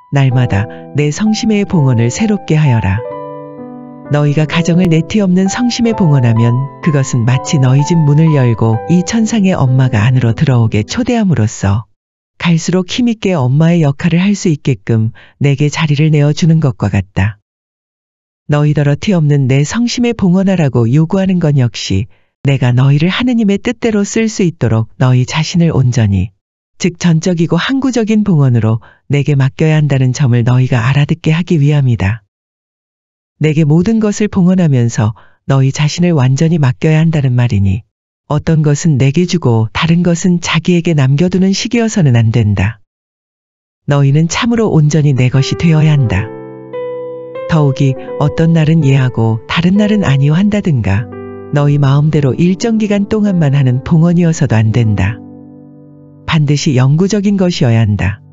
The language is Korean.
날마다 내 성심의 봉헌을 새롭게 하여라. 너희가 가정을 내티 없는 성심에 봉헌하면 그것은 마치 너희 집 문을 열고 이 천상의 엄마가 안으로 들어오게 초대함으로써 갈수록 힘있게 엄마의 역할을 할 수 있게끔 내게 자리를 내어주는 것과 같다. 너희더러 티 없는 내 성심에 봉헌하라고 요구하는 건 역시 내가 너희를 하느님의 뜻대로 쓸 수 있도록 너희 자신을 온전히, 즉 전적이고 항구적인 봉헌으로 내게 맡겨야 한다는 점을 너희가 알아듣게 하기 위함이다. 내게 모든 것을 봉헌하면서 너희 자신을 완전히 맡겨야 한다는 말이니 어떤 것은 내게 주고 다른 것은 자기에게 남겨두는 식이어서는 안 된다. 너희는 참으로 온전히 내 것이 되어야 한다. 더욱이 어떤 날은 예하고 다른 날은 아니요 한다든가 너희 마음대로 일정 기간 동안만 하는 봉헌이어서도 안 된다. 반드시 영구적인 것이어야 한다.